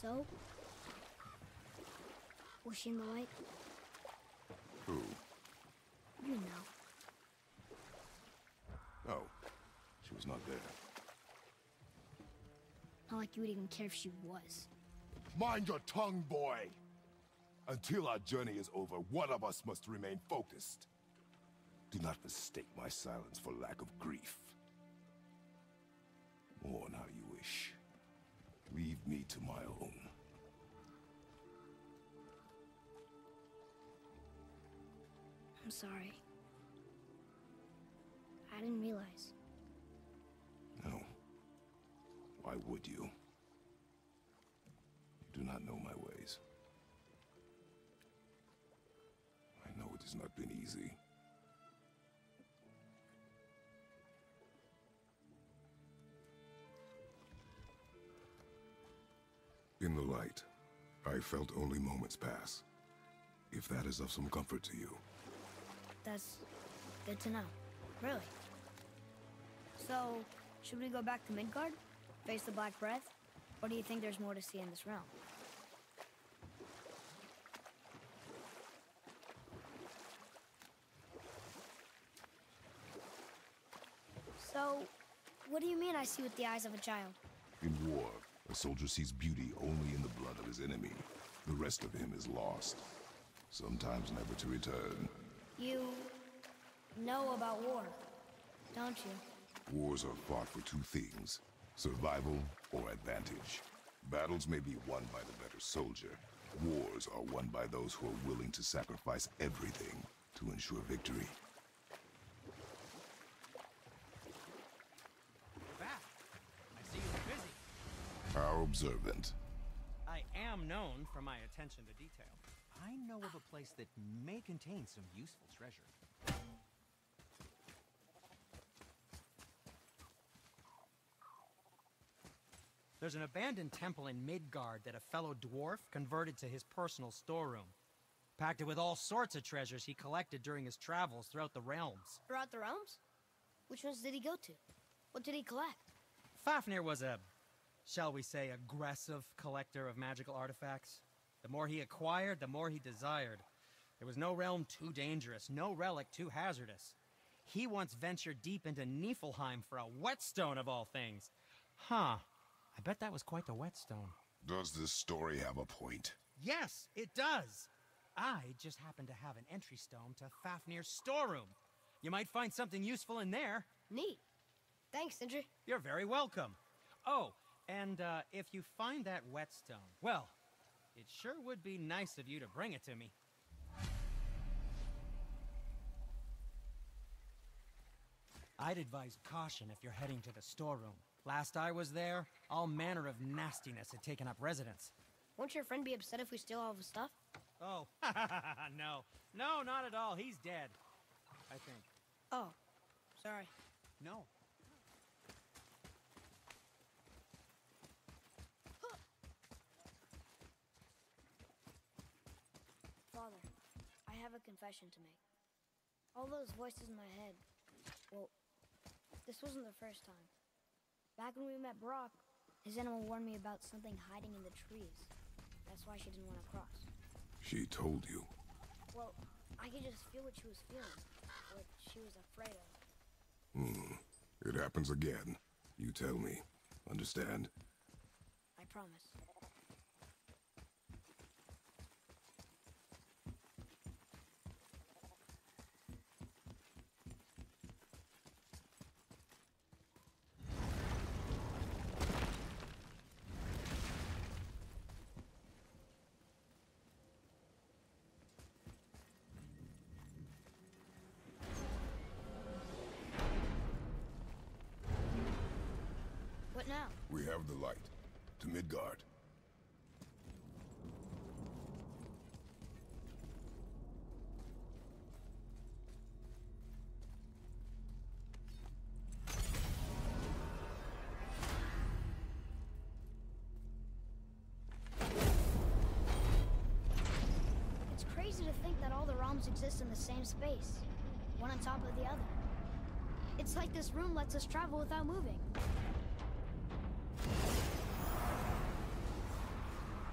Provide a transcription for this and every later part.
So? Was she in the light? Who? You know. Oh, she was not there. Not like you would even care if she was. Mind your tongue, boy! Until our journey is over, one of us must remain focused. Do not mistake my silence for lack of grief. Mourn how you wish. Leave me to my own. I'm sorry. I didn't realize. No. Why would you? You do not know my ways. I know it has not been easy. In the light, I felt only moments pass. If that is of some comfort to you. That's good to know. Really. So, should we go back to Midgard? Face the Black Breath? Or do you think there's more to see in this realm? So, what do you mean I see with the eyes of a child? In war, a soldier sees beauty only in the blood of his enemy. The rest of him is lost, sometimes never to return. You know about war, don't you? Wars are fought for two things, survival or advantage. Battles may be won by the better soldier. Wars are won by those who are willing to sacrifice everything to ensure victory. Back. I see you're busy. How observant. I am known for my attention to detail. I know of a place that may contain some useful treasure. There's an abandoned temple in Midgard that a fellow dwarf converted to his personal storeroom. Packed it with all sorts of treasures he collected during his travels throughout the realms. Throughout the realms? Which ones did he go to? What did he collect? Fafnir was a, shall we say, aggressive collector of magical artifacts. The more he acquired, the more he desired. There was no realm too dangerous, no relic too hazardous. He once ventured deep into Niflheim for a whetstone of all things. Huh. I bet that was quite the whetstone. Does this story have a point? Yes, it does. I just happen to have an entry stone to Fafnir's storeroom. You might find something useful in there. Neat. Thanks, Sindri. You're very welcome. Oh, and if you find that whetstone, well, it sure would be nice of you to bring it to me. I'd advise caution if you're heading to the storeroom. Last I was there, all manner of nastiness had taken up residence. Won't your friend be upset if we steal all of his stuff? Oh, no. No, not at all. He's dead. I think. Oh, sorry. No. Father, I have a confession to make. All those voices in my head, well, this wasn't the first time. Back when we met Brock, his animal warned me about something hiding in the trees. That's why she didn't want to cross. She told you. Well, I could just feel what she was feeling, what she was afraid of. It happens again. You tell me. Understand? I promise. What now? We have the light. To Midgard. It's crazy to think that all the realms exist in the same space, one on top of the other. It's like this room lets us travel without moving.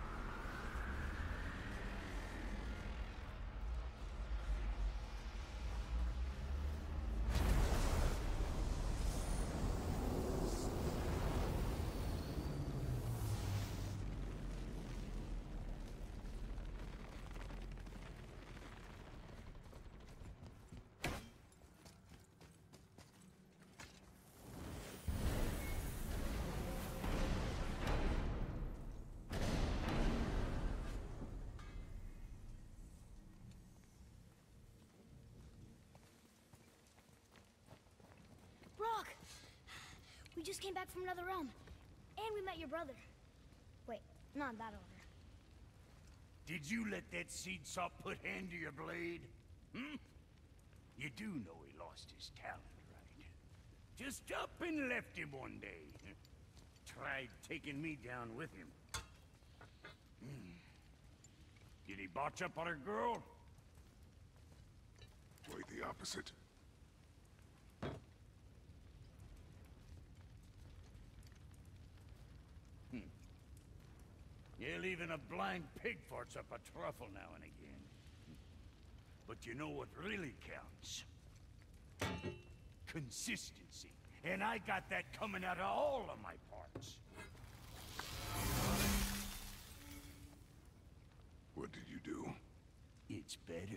just came back from another realm. And we met your brother. Wait, not in that order. Did you let that seed sop put hand to your blade? Hmm? You do know he lost his talent, right? Just up and left him one day. Tried taking me down with him. Did he botch up on her girl? Quite the opposite. Yeah, even a blind pig farts up a truffle now and again. But you know what really counts? Consistency. And I got that coming out of all of my parts. What did you do? It's better.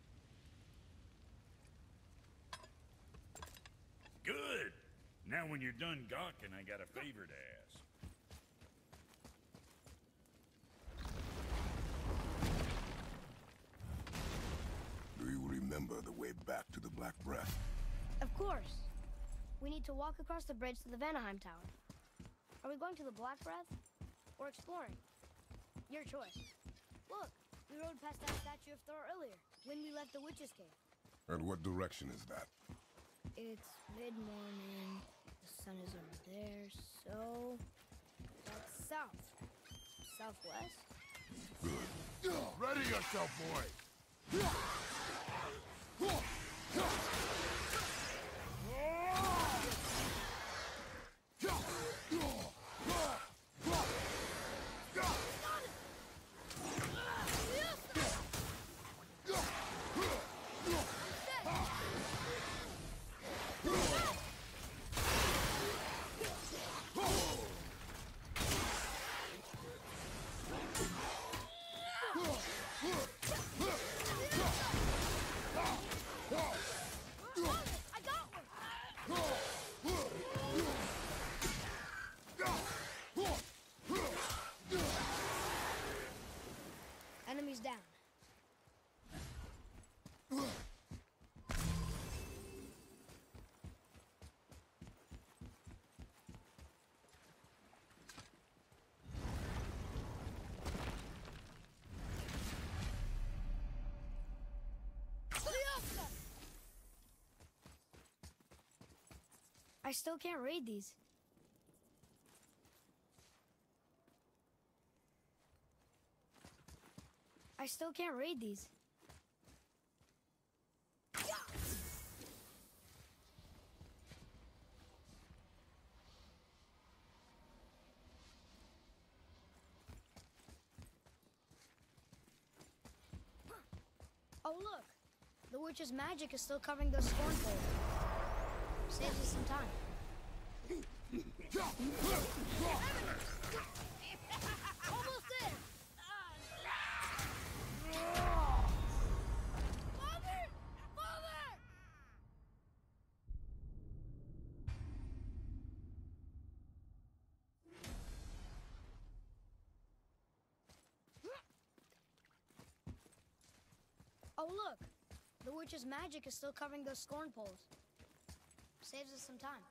Good! Now when you're done gawking, I got a favor to ask. Do you remember the way back to the Black Breath? Of course. We need to walk across the bridge to the Vanaheim Tower. Are we going to the Black Breath? Or exploring? Your choice. Look, we rode past that statue of Thor earlier, when we left the Witch's Cave. And what direction is that? It's mid-morning, the sun is over there, so... that's south. Southwest? Good. Ready yourself, boy! Enemies down. I still can't read these. I still can't read these. Oh, look! The witch's magic is still covering those scornful. Saves us some time. Almost there! Father! Father! Oh, look! The witch's magic is still covering those scorn poles. Saves us some time.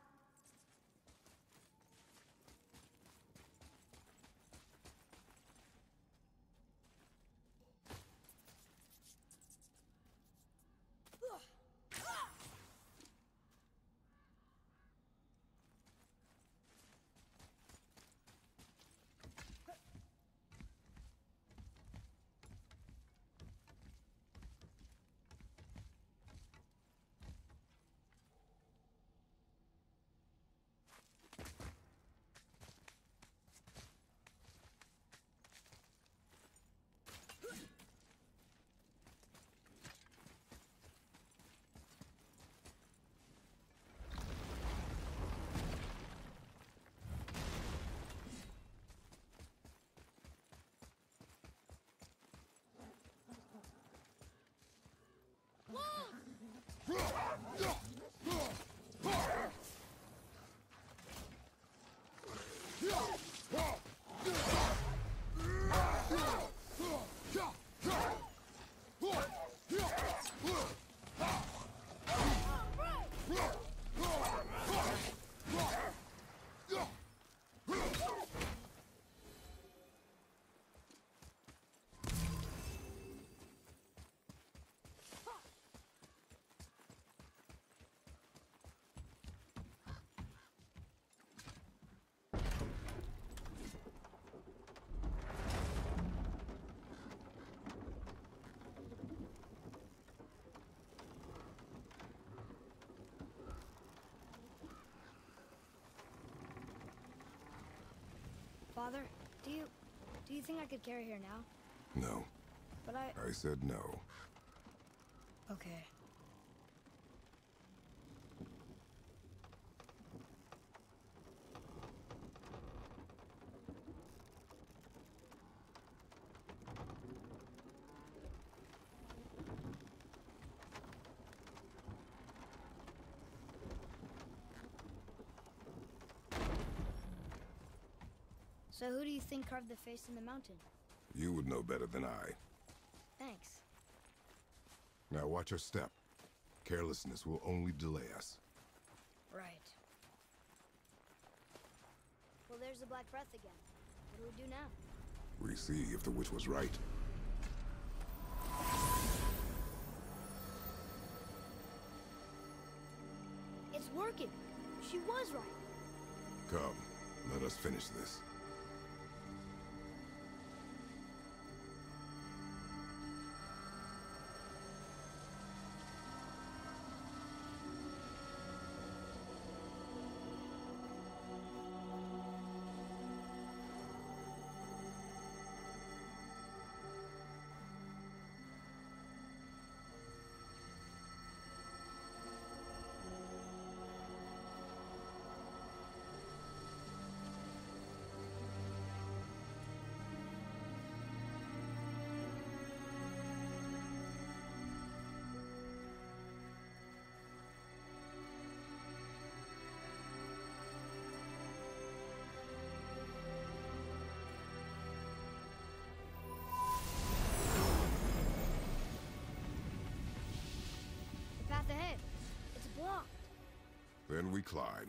Father, do you think I could carry her now? No. But I said no. Okay. So who do you think carved the face in the mountain? You would know better than I. Thanks. Now watch your step. Carelessness will only delay us. Right. Well, there's the Black Breath again. What do we do now? We see if the witch was right. It's working. She was right. Come, let us finish this. Path ahead. It's blocked. Then we climb.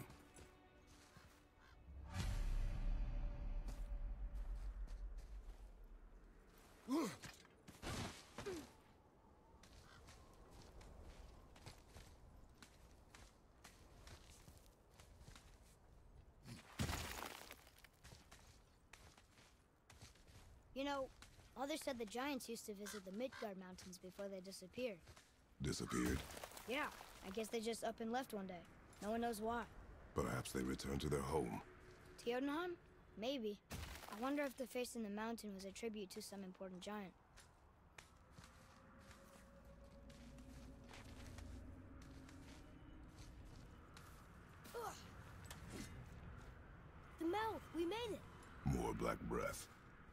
You know, Mother said the giants used to visit the Midgard mountains before they disappeared. Disappeared. Yeah, I guess they just up and left one day. No one knows why. Perhaps they returned to their home. Jotunheim? Maybe. I wonder if the face in the mountain was a tribute to some important giant. Ugh. The mouth! We made it! More black breath.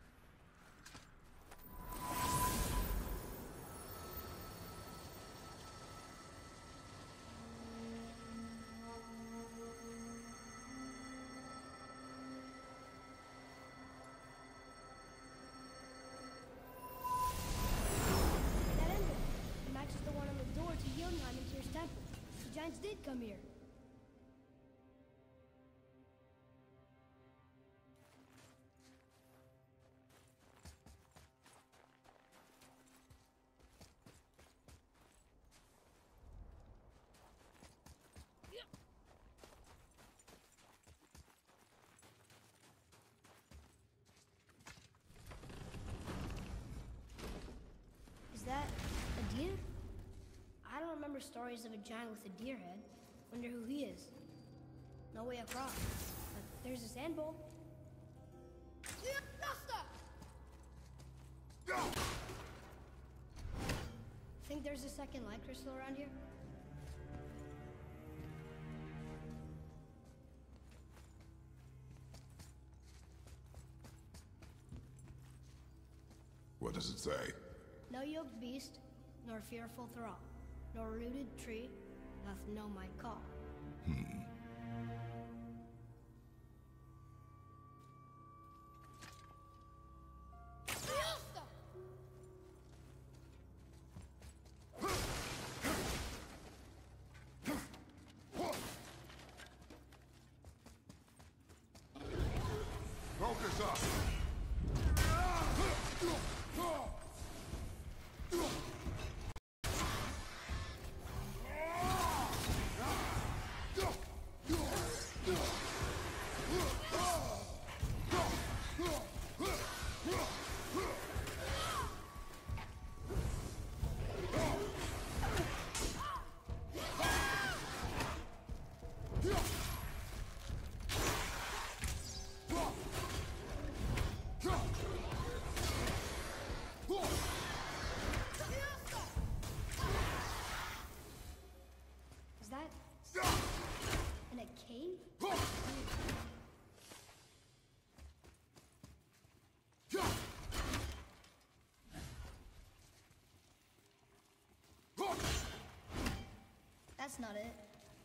That emblem! It matches the one on the door to Jotunheim and Tyr's temple. The giants did come here. Is that a deer? I don't remember stories of a giant with a deer head. Wonder who he is. No way across. But there's a sand bowl. Think there's a second light crystal around here? What does it say? No yoked beast, nor fearful thrall, nor rooted tree, doth no might call. Focus up! That's not it.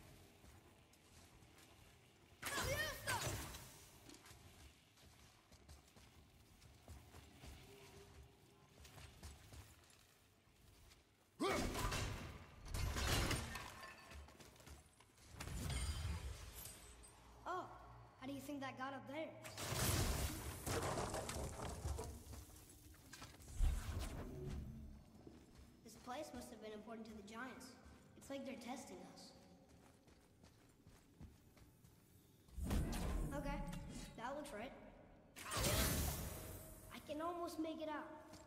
Oh, how do you think that got up there? This place must have been important to the giants. It's like they're testing us. Okay, that looks right. I can almost make it out.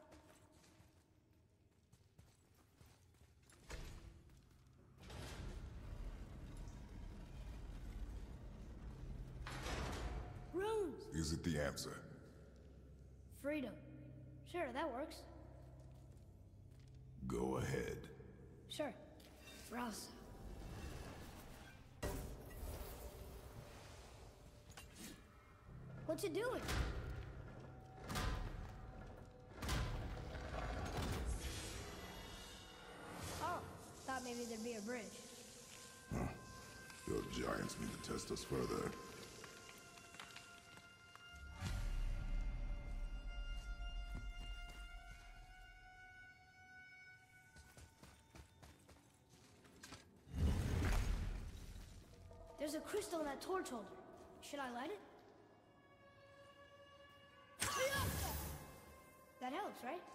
Runes! Is it the answer? Freedom. Sure, that works. Go ahead. Sure. Rouse. What's it doing? Oh, thought maybe there'd be a bridge. Your giants need to test us further. There's a crystal in that torch holder. Should I light it? That helps, right?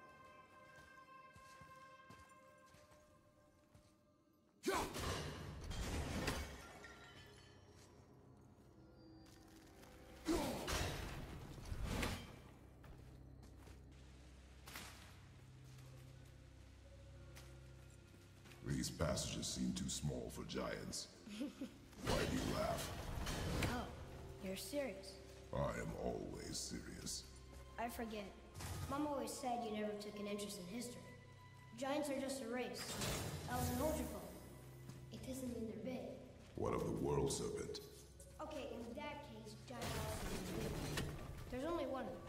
These passages seem too small for giants. Why do you laugh? Oh, you're serious. I am always serious. I forget. Mom always said you never took an interest in history. Giants are just a race. Elves and Ultrafolk. It doesn't mean they're big. What of the world serpent? Okay, in that case, giant elves are big. There's only one of them.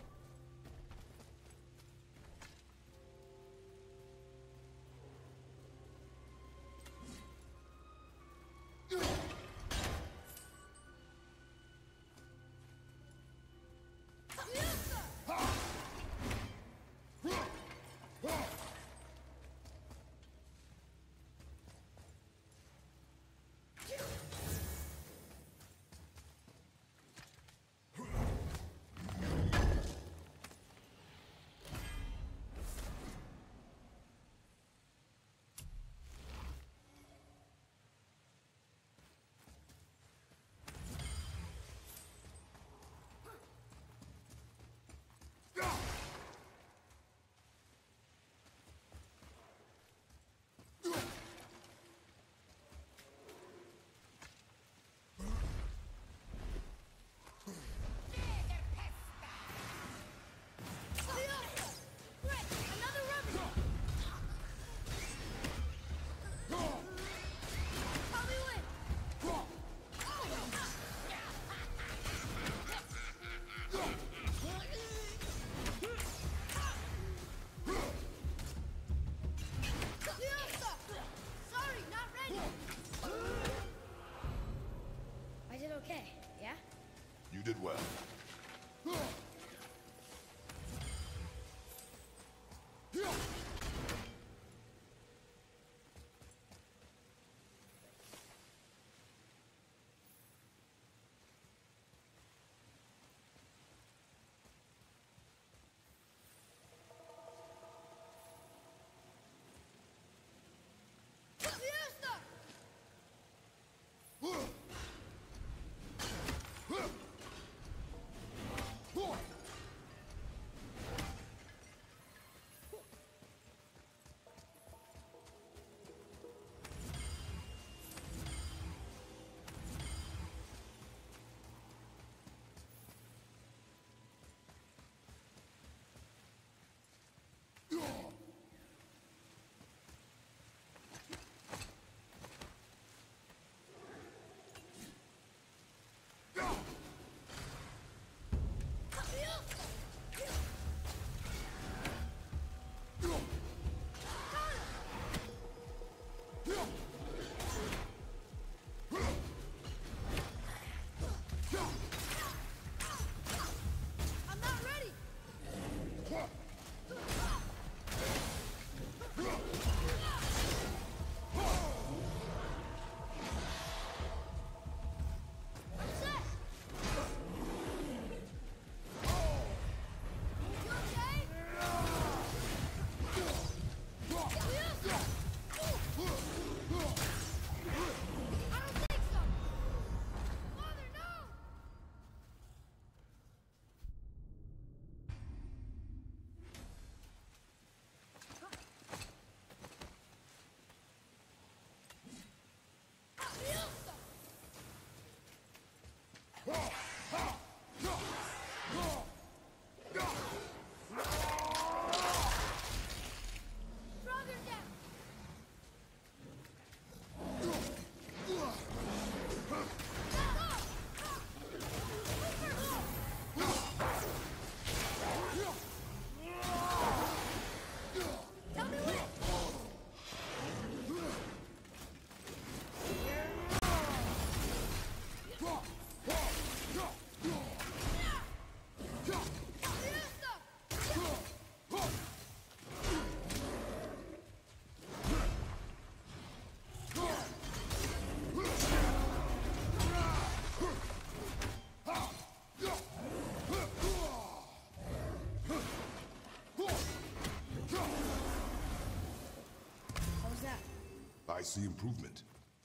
I see improvement.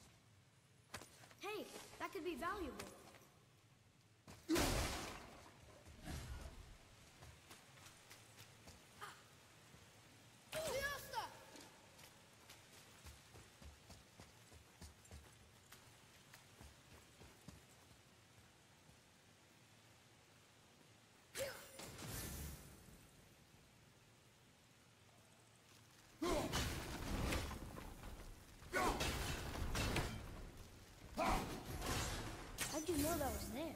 Hey, that could be valuable. How'd you know that was there?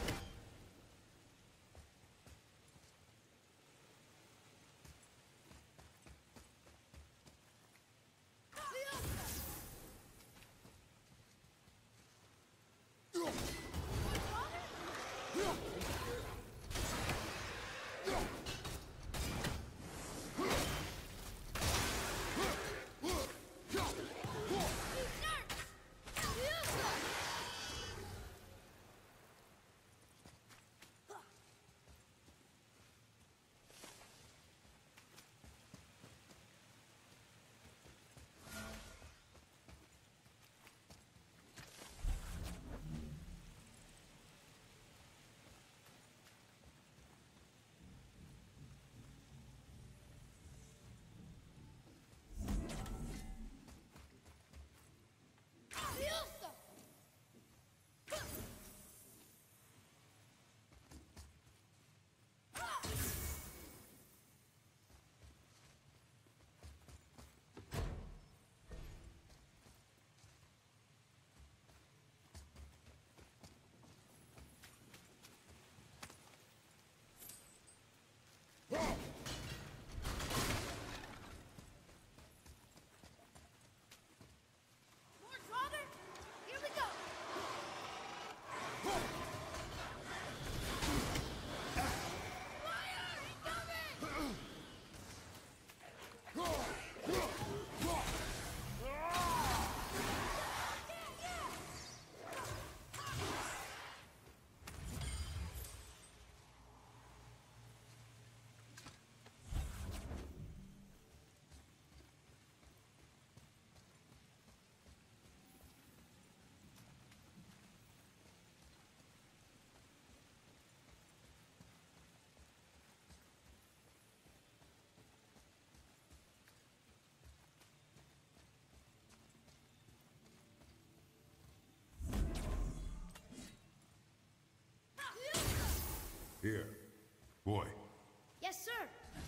Here. Boy. Yes, sir.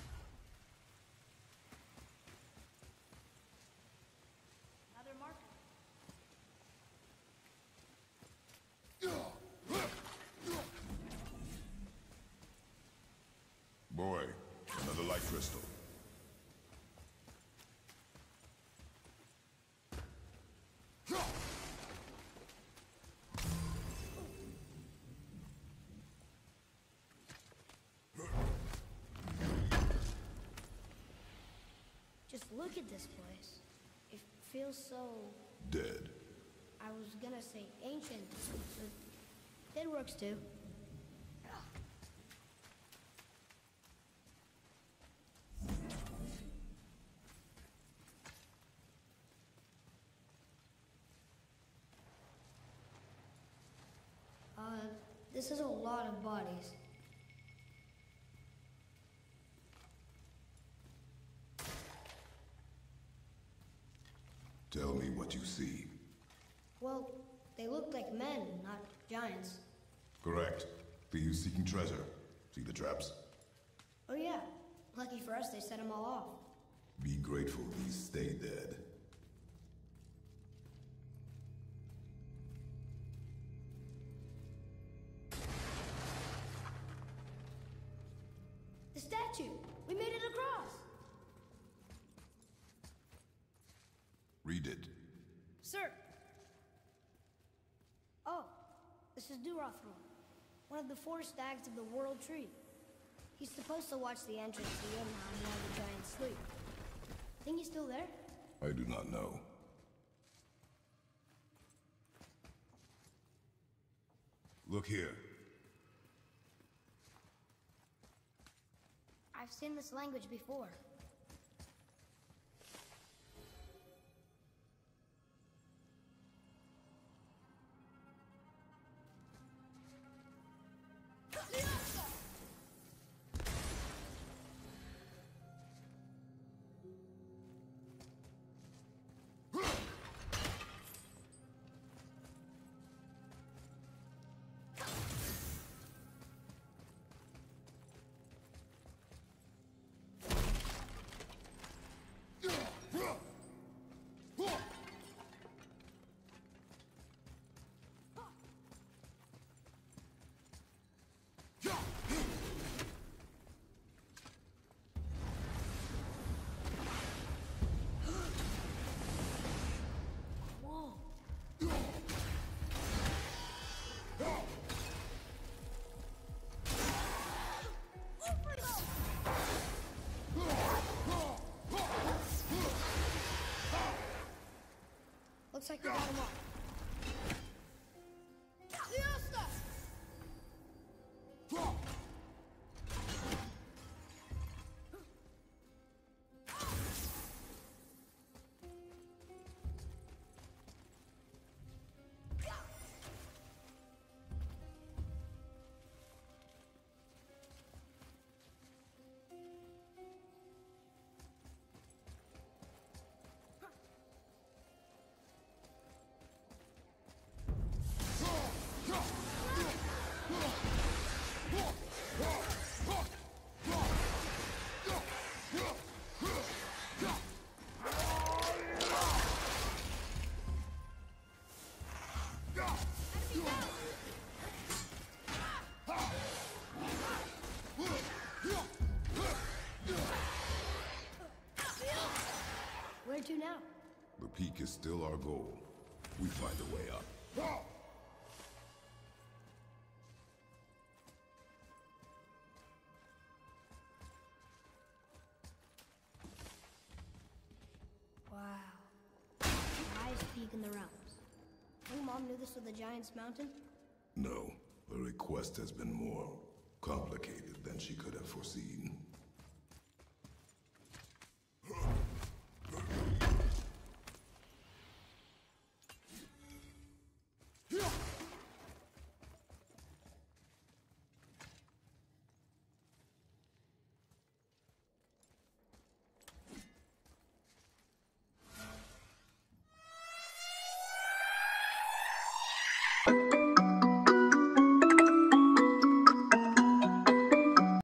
Another marker. Boy, another light crystal. Just look at this place. It feels so... Dead. I was gonna say ancient, but dead works too. This is a lot of bodies. Tell me what you see. Well, they look like men, not giants. Correct. Thieves seeking treasure. See the traps? Oh yeah. Lucky for us, they set them all off. Be grateful these stay dead. The statue! We made it across! Read it. Sir! Oh, this is Durathror, one of the four stags of the World Tree. He's supposed to watch the entrance to Yimhan while the giants sleep. Think he's still there? I do not know. Look here. I've seen this language before. Looks like we got him all. Where to now? The peak is still our goal. We find a way up. Wow. The highest peak in the realms. Think Mom knew this was the Giant's Mountain? No, the request has been more complicated than she could have foreseen. Thank you.